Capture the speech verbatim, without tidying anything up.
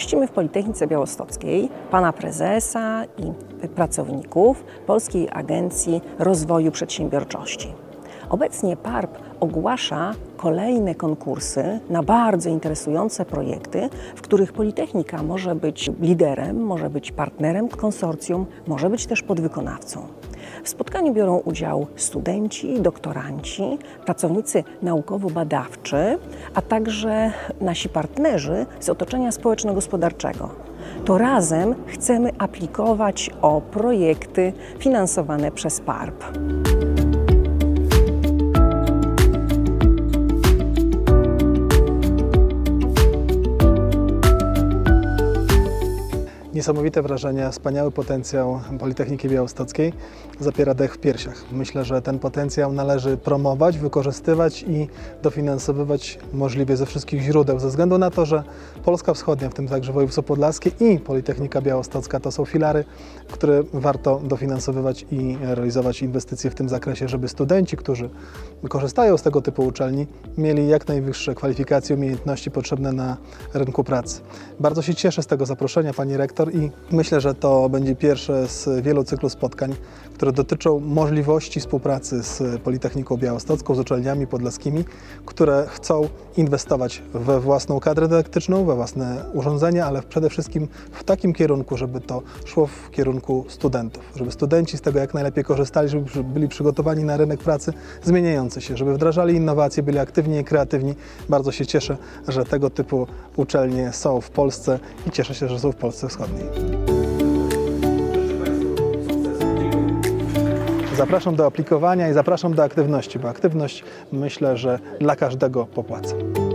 Gościmy w Politechnice Białostockiej pana prezesa i pracowników Polskiej Agencji Rozwoju Przedsiębiorczości. Obecnie P A R P ogłasza kolejne konkursy na bardzo interesujące projekty, w których Politechnika może być liderem, może być partnerem konsorcjum, może być też podwykonawcą. W spotkaniu biorą udział studenci, doktoranci, pracownicy naukowo-badawczy, a także nasi partnerzy z otoczenia społeczno-gospodarczego. To razem chcemy aplikować o projekty finansowane przez P A R P. Niesamowite wrażenie, wspaniały potencjał Politechniki Białostockiej zapiera dech w piersiach. Myślę, że ten potencjał należy promować, wykorzystywać i dofinansowywać możliwie ze wszystkich źródeł, ze względu na to, że Polska Wschodnia, w tym także województwo podlaskie i Politechnika Białostocka to są filary, które warto dofinansowywać i realizować inwestycje w tym zakresie, żeby studenci, którzy korzystają z tego typu uczelni, mieli jak najwyższe kwalifikacje, umiejętności potrzebne na rynku pracy. Bardzo się cieszę z tego zaproszenia, pani rektor, i myślę, że to będzie pierwsze z wielu cyklu spotkań, które dotyczą możliwości współpracy z Politechniką Białostocką, z uczelniami podlaskimi, które chcą inwestować we własną kadrę dydaktyczną, we własne urządzenia, ale przede wszystkim w takim kierunku, żeby to szło w kierunku studentów, żeby studenci z tego jak najlepiej korzystali, żeby byli przygotowani na rynek pracy zmieniający się, żeby wdrażali innowacje, byli aktywni i kreatywni. Bardzo się cieszę, że tego typu uczelnie są w Polsce i cieszę się, że są w Polsce Wschodniej. Zapraszam do aplikowania i zapraszam do aktywności, bo aktywność, myślę, że dla każdego popłaca.